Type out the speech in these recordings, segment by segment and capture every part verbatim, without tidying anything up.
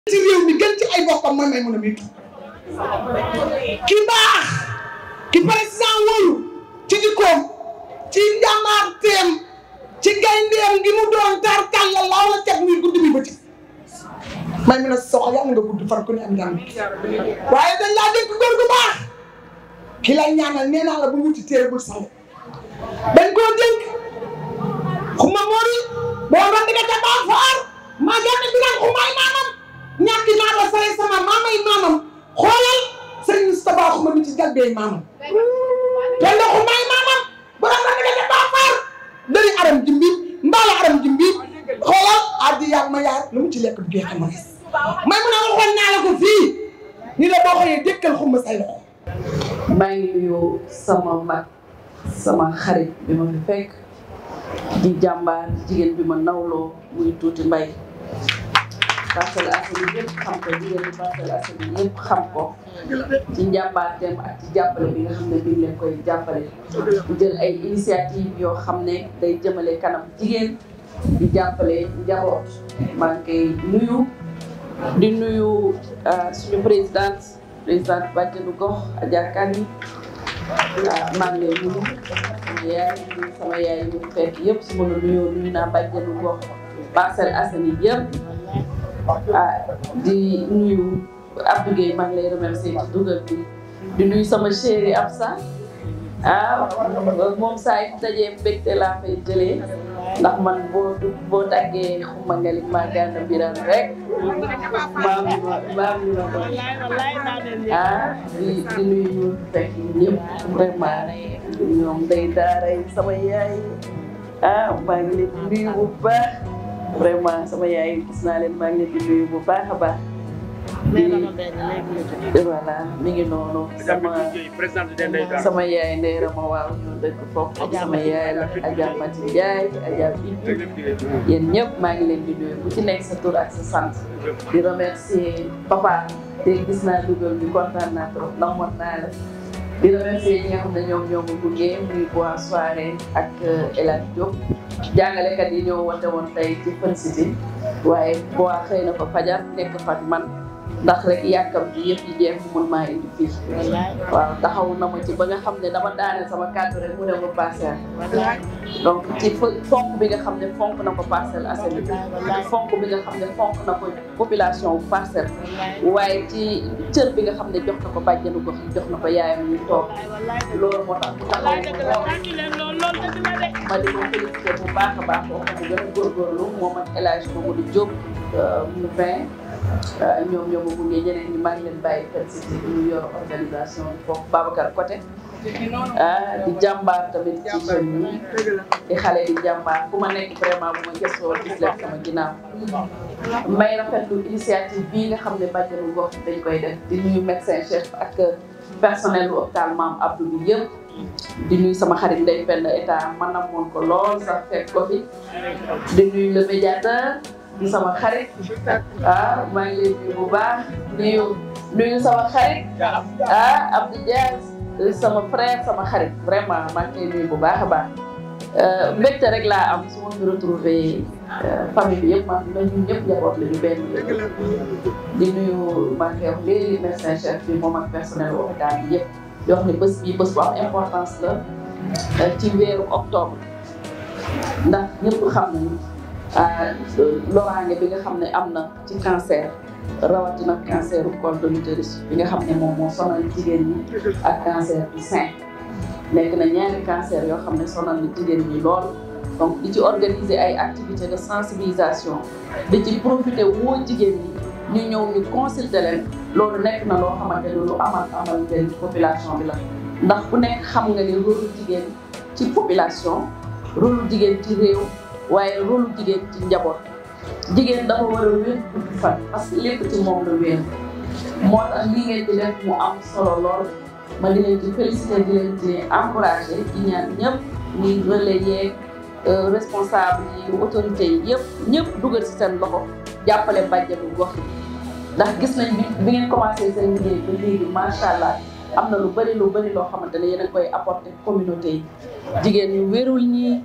ci réew mi gën ci ay bokkam mooy may mën a miitu ki baax ki président wóolu ci jikkoom ci njàmbaar teem ci gayndeem gi mu doon tarkal la laaw la teg muy guddi mi bëccëg may mën a soxla yàlla nga gudd far ku ne am njàng waaye dañ laa dénk góor gu baax ki lay ñaanal nee naa la bu wuti téere bul sànni dañ koo dénk xuma moori boo nga di nga ca baax faar maa gànne bi naan xumaay maamam ñàkki naa la say sama maamay maamam xoolal sëñ Moustapha xuma mi ci jàggee maamam te la xumaay maamam boo nga di nga ca baax faar dari aram jimbi mbaala aram jimbi xoolal addi yaag ma yaar lu mu ci lekk bu geexe ma may mun a waxoon naa la ko fii ni la boo xëyee dëkkal xuma say loxo maa ngi nuyu sama mag sama xarit bi ma fi fekk di jàmbaar jigéen bi ma nawloo muy Tuuti Mbay Parcelles Assainies yëpp xam ko jigéen bi Parcelles Assainies yëpp xam ko ci njàmbaarteem ak ci jàppale bi nga xam ne bi leen koy jàppale di jël ay initiative yoo xam ne day jëmale kanam jigéen di jàppale njaboot maa ngi koy nuyu di nuyu suñu présidente présidente bàjjenu gox Adja Kani maa ngi lay nuyu sama yaay sama yaay ñu fekk yëpp su ma la nuyoo nuyu naa bàjjenu gox Parcelles Assainies yëpp di nuyu Abdou Gueye maa ngi lay remercier ci dugal bi di nuyu sama chéri Absa ah moom saa yi dajee mbégte laa fay jëlee ndax man boo boo tàggee xuma nga li maa gànna biral rek maam ñu ma maam ñu ma doon ah di di nuyu ñu fekk ñëpp vraiment ñoom day daaray sama yaay ah maa ngi leen di nuyu bu baax vraiment sama yaay gis naa leen maa ngi leen di nuyu bu baax a baax di voilà mi ngi noonu sama sama yaay Ndeye Rama waaw ñu dëkk foofu sama yaay la Adja Mati Ndiaye Adja Bintu yéen ñëpp maa ngi leen di nuyu bu ci nekk sa tur ak sa sant di remercier papa te gis naa dugal bi kontaan naa trop ndax mën naa la di remercier ñi nga xam ne ñoom ñoo ma gunge muy bois soirée ak El Hadj Diop jàngalekat yi ñoo woote woon tey ci Fun City waaye bois xëy na fa fajar nekk fa ak man ndax rek yàkkam bi yëpp yi jeex mun maa indi fii waaw taxaw na ma ci ba nga xam ne dama daane sama kàddu rek mu ne ma Parcelles donc ci fonk bi nga xam ne fonk na ko Parcelles Assainies fonk bi nga xam ne fonk na ko population bu Parcelles waaye ci cër bi nga xam ne jox na ko bàjjenu gox yi jox na ko yaayam ñu toog loolu moo tax mu taxaw ma di ko félicité bu baax a baax boo xam ne gën a góorgóorlu moom ak El Hadj Mamadou Diop mu vingt ñoom ñoo ma gunge ñeneen ñi maa ngi leen bàyyi Fun City ñu yor organisation foofu Babacar côté di jàmbaar tamit ci jeunes yi di xale di jàmbaar fu ma nekk vraiment bu ma gëstoo gis leen sama ginnaaw may rafetlu initiative bii nga xam ne bàjjenu gox dañ koy def di nuyu médecin chef ak personnel bu hôpital Maam Abdou bi yëpp di nuyu sama xarit Ndeye Penda état man na moon ko lool sax fekk ko fi di nuyu le médiateur di sama xarit ah maa ngi leen nuyu bu baax nuyu nuyu sama xarit ah Abdou Diaz sama frère sama xarit vraiment maa ngi koy nuyu bu baax a baax mbégte rek laa am su ma fi retrouvé famille bi yëpp maa ngi ñun ñëpp njaboot la ñu benn di nuyu maa ngi wax léegi médecin chef bi moom ak personnel hôpital bi yëpp di wax ne bés bii bés bu am importance la ci weeru octobre ndax ñëpp xam nañu loraange bi nga xam ne am na ci cancer rawatina cancer du col de l'utérus bi nga xam ne moom moo sonal jigéen ñi ak cancer du sein nekk na ñaari cancer yoo xam ne sonal na jigéen ñi lool donc di ci organiser ay activités de sensibilisation di ci profiter woo jigéen ñi ñu ñëw ñu consulter leen loolu nekk na loo xamante ne lu amal amal njëriñ population bi la ndax bu nekk xam nga ni rôle jigéen ci population rôle jigéen ci réew waaye rôle jigéen ci njaboot jigéen dafa war a wér gudd fan parce que lépp ci moom la wér moo tax li ngeen di def mu am solo lool ma di leen di féliciter di leen di encourager di ñaan ñëpp ñuy relais yeeg responsable yi autorités yi yëpp ñëpp dugal ci seen loxo jàppale bàjjenu gox yi ndax gis nañ bi bi ngeen commencé seen liggéey ba léegi macha allah am na lu bëri lu bëri loo xamante ne yéen a koy apporter communauté yi jigéen ñu wérul ñi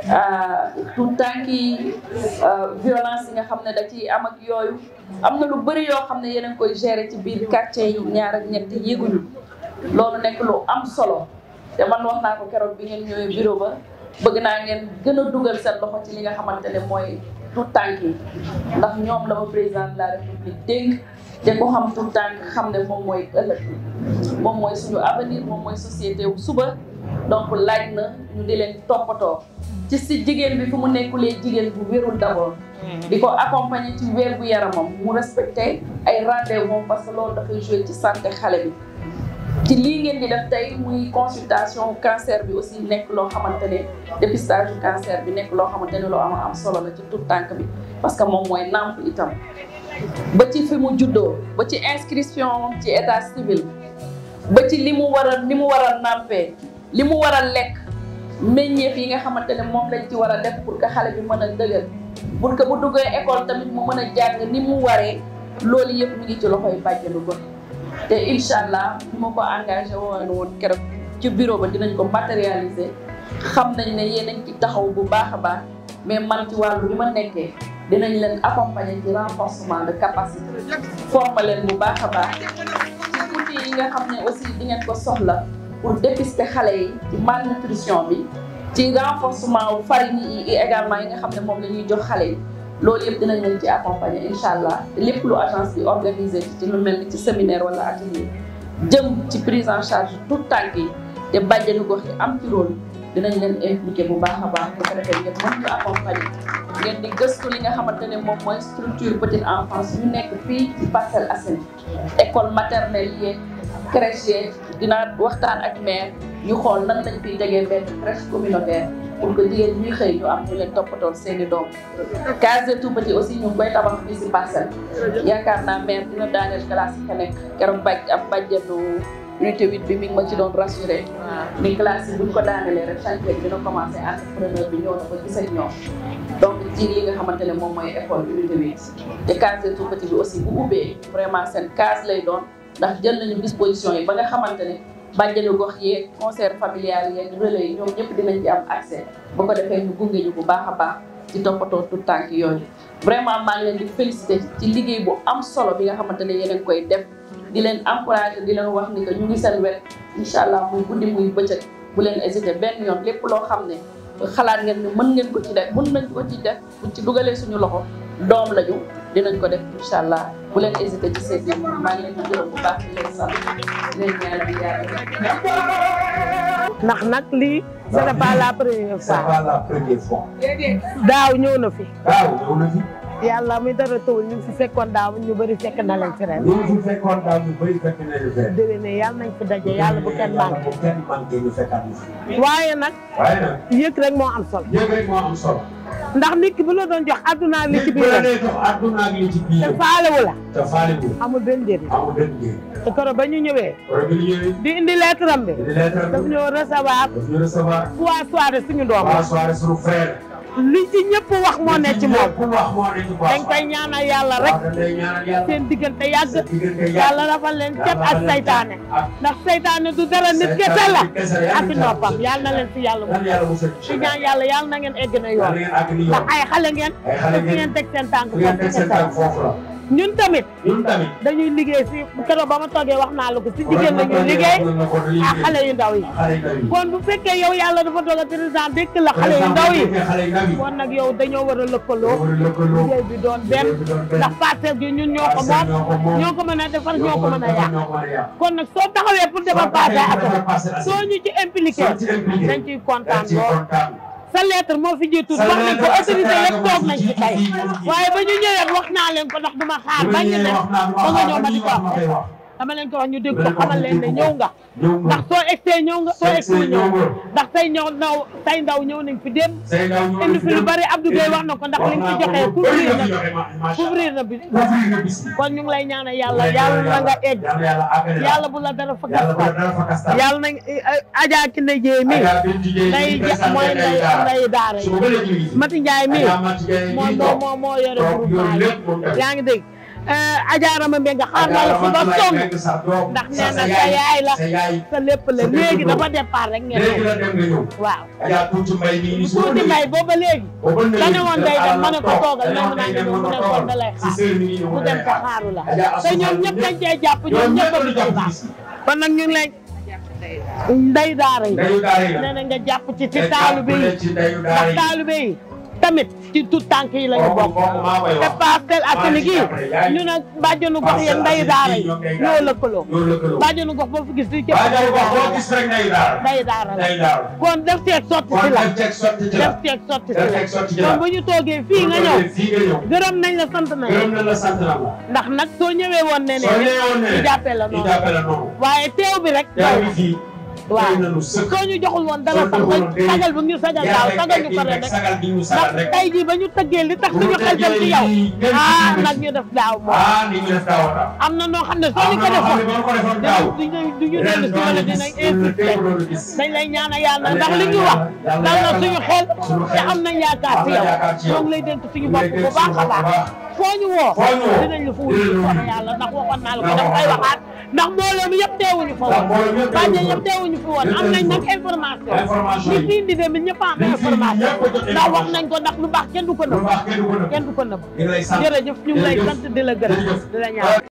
tout tànk yi violence yi nga xam ne da ciy am ak yooyu am na lu bëri yoo xam ne yéen a koy gérer ci biir quartier yi ñaar ak ñett yéeguñu loolu nekk lu am solo te man wax naa ko keroog bi ngeen ñëwee bureau ba bëgg naa ngeen gën a dugal seen loxo ci li nga xamante ne mooy tout tànk yi ndax ñoom la ma président de la république dénk te ko xam tout tànk xam ne moom mooy ëllëg moom mooy suñu avenir moom mooy société wu suba donc laaj na ñu di leen toppatoo ci si jigéen bi fu mu nekkulee jigéen bu wérul d'abord di ko accompagner ci wér bu yaramam mu respecté ay rendez-vous moom parce que loolu dafay jouer ci santé xale bi ci lii ngeen di def tey muy consultation cancer bi aussi nekk loo xamante ne dépistage du cancer bi nekk loo xamante ne loo am am solo la ci tout tànk bi parce que moom mooy namp itam ba ci fi mu juddoo ba ci inscription ci état civil ba ci li mu war a li mu war a nampee li mu war a lekk meññeef yi nga xamante ne moom lañ ci war a def pour que xale bi mën a dëgër pour que bu duggee école tamit mu mën a jàng ni mu waree loolu yëpp mi ngi ci loxoy bàjjenu gox te incha allah ni ma ko engagé woon woon keroog ci bureau ba dinañ ko matérialiser xam nañ ne yéen nañ ci taxaw bu baax a baax mais man ci wàllu bi ma nekkee dinañ leen accompagner ci renforcement de capacité former leen bu baax a baax ci outils yi nga xam ne aussi di ngeen ko soxla pour dépister xale yi ci malnutrition bi ci renforcement wu farine yi également yi nga xam ne moom la ñuy jox xale yi loolu yëpp dinañ leen ci accompagner incha allah lépp lu agence bi organisé ci lu mel ni ci séminaire wala atelier jëm ci prise en charge tout tànk yi te bàjjenu gox yi am ci rôle dinañ leen impliqué bu baax a baax bu ko defee ngeen mën ñu accompagner ngeen di gëstu li nga xamante ne moom mooy structure petite enfance yu nekk fii ci Parcelles Assainies école maternelle yeeg crèche yeeg dinaa waxtaan ak maire ñu xool nan lañ fiy tegee benn crèche communautaire pour que jigéen ñuy xëy ñu am ñu leen toppatool seen i doom case des tout-petits aussi ñu ngi koy tabax fii si Parcelles yaakaar naa maire dina daaneel classe yi ka nekk keroog baj ab bàjjenu unité huit bi mi ngi ma ci doon rassuré ni classe yi buñ ko daanelee rek chantier bi dina commencé entrepreneur bi ñëw na ba gis ak ñoom donc ci li nga xamante ne moom mooy école unité huit te case des tout-petits bi aussi bu ubbee vraiment seen case lay doon ndax jël nañu disposition yi ba nga xamante ne bàjjenu gox yeeg conseil familial yeeg relais yi ñoom ñëpp dinañ ci am accès ba ko defee ñu gunge ñu bu baax a baax ci toppatoo tout tànk yooyu vraiment maa ngi leen di féliciter ci liggéey bu am solo bi nga xamante ne yéen a ngi koy def di leen encourager di leen wax ni que ñu ngi seen wet incha allah muy guddi muy bëccëg bu leen hésiter benn yoon lépp loo xam ne xalaat ngeen ni mën ngeen ko ci def mën nañ ko ci def bu ci dugalee suñu loxo doom lañu dinañ ko def incha allah bu leen hésiter ci seen biir maa ngi leen di gërëm bu baax di leen sant di leen ñaanal yàlla. ndax nag lii ce n'est pas la première fois. c'est pas la première fois. daaw ñëw na fi. daaw ñëw na fi. yàlla mi dara tawul ñu fi fekkoon daaw ñu bëri fekk na leen fi ren. ñu fi fekkoon daaw ñu bëri fekk na leen fi ren. déwén ne yàlla nañ fi daje yàlla bu kenn manqué. bu kenn manqué ñu fekkaat ñu fi. waaye nag. waaye nag. yëg rek moo am solo. yëg rek moo am solo. ndax nit ki bu la doon jox àdduna ak li ci biir. nit bu la doon jox àdduna ak li ci biir. te faalewu la. te faalewu. amul benn njëriñ. amul benn njëriñ. te keroog ba ñu ñëwee. keroog bi ñu ñëwee. di indi lettre am bi. di lettre am bi daf ñoo recevoir. daf ñu recevoir. waa soirée suñu doom. waa soirée suñu frère. li ci ñëpp wax moo ne ci moom. ku wax moo ne ci moom. dañ koy ñaanal yàlla rek. dañ koy ñaanal yàlla. seen diggante yàgg. seen diggante yàgg. yàlla rafal leen cat ak saytaane. ndax saytaane du dara nit kese la. ak noppam yàlla na leen fi yàlla mu. ci ñaan yàlla yàlla na ngeen egg na yoon. ndax ay xale ngeen. ay xale ngeen fu ngeen teg seen tànk fu ngeen teg seen tànk foofu la. ñun tamit. ñun tamit. dañuy liggéey si keroog ba ma toogee wax naa la ko si jigéen la ñuy liggéey ak xale yu ndaw yi. kon bu fekkee yow yàlla dafa dogal président dëkk la xale yu ndaw yi. kon nag yow dañoo war a lëkkaloo. liggéey bi doon benn ndax Parcelles gi ñun ñoo ko moom ñoo ko mën a defar ñoo ko mën a yàq. kon nag soo taxawee pour defar Parcelles soo ñu ci impliqué dañ ciy kontaan lool. sa lettre moo fi jiitu wax nañ ko autorité yëpp toog nañ ci tey waaye ba ñu ñëwee wax naa leen ko ndax duma xaar bañ ne ba nga ñëw ma di ko wax dama leen ko wax ñu dégg ko xamal leen ne ñëw nga ndax soo egsee ñëw nga soo egsee ñëw ndax say ñëw ndaw say ndaw ñëw nañ fi dem indi fi lu bari Abdou Gueye wax na ko ndax li nga ci joxee couvrir na couvrir na bi kon ñu ngi lay ñaanal yàlla yàlla na nga egg yàlla bu la dara fa kastal yàlla nañ Adja Kine Dieye mi nday mooy nday nday daara yi Mati Ndiaye mi moo moo moo yore groupement yi yaa ngi dégg ajaarama mbé nga xaar naa la fi ba sonn ndax nee na sa yaay la sa lépp la léegi dafa départ rek ngeen léegi la dem nga ñëw waaw Adja Tuuti Mbay nii ni Tuuti Mbay booba léegi la ne woon day dem ma ne ko toogal même naa ngi mu ne kon da lay xaar mu dem ko xaaru la te ñoom ñëpp dañ cee jàpp ñoom ñëpp a lu jëm baax kon nag ñu ngi lay ndey daara yi nee na nga jàpp ci ci taalibe yi ndax taalibe yi tamit ci tout tànk yi la ñu bokk te Parcelles Assainies gi ñu ne bàjjenu gox yeeg ndeyu daara yi ñoo lëkkaloo bàjjenu gox boo fi gis di cëpp ndeyu daara la kon def ceeg sotti si la def ceeg sotti si la kon bu ñu toogee fii nga ñëw gërëm nañ la sant nañ ndax nag soo ñëwee woon ne ne ñu jàppee la noonu waaye teew bi rek waaw soo ñu joxul woon dara sax ba sagal bu ñu sagal daaw sagal ñu ko ren rek ndax tey jii ba ñu tëggee li tax suñu xel dem ci yow ah nag ñu def daaw moom am na noo xam ne soo ñu ko defoon duñu duñu dellu si wala dinañ insister dañ lay ñaanal yàlla ndax li ñu wax dal na suñu xel te am nañ yaakaar ci yow ñoo ngi lay dénk suñu bopp bu baax a baax foo ñu woo dinañ la fa wuyu soxna yàlla ndax waxoon naa la ko daf koy waxaat ndax mbooloo mi yëpp teewuñu fa woon bàjje yëpp teewuñu fi woon am nañ nag information ñi fi indi dem ñëpp am information ndax wax nañ ko ndax lu baax kenn du ko nëbb kenn du ko nëbb jërëjëf ñu ngi lay sant di la gërëm di la ñaan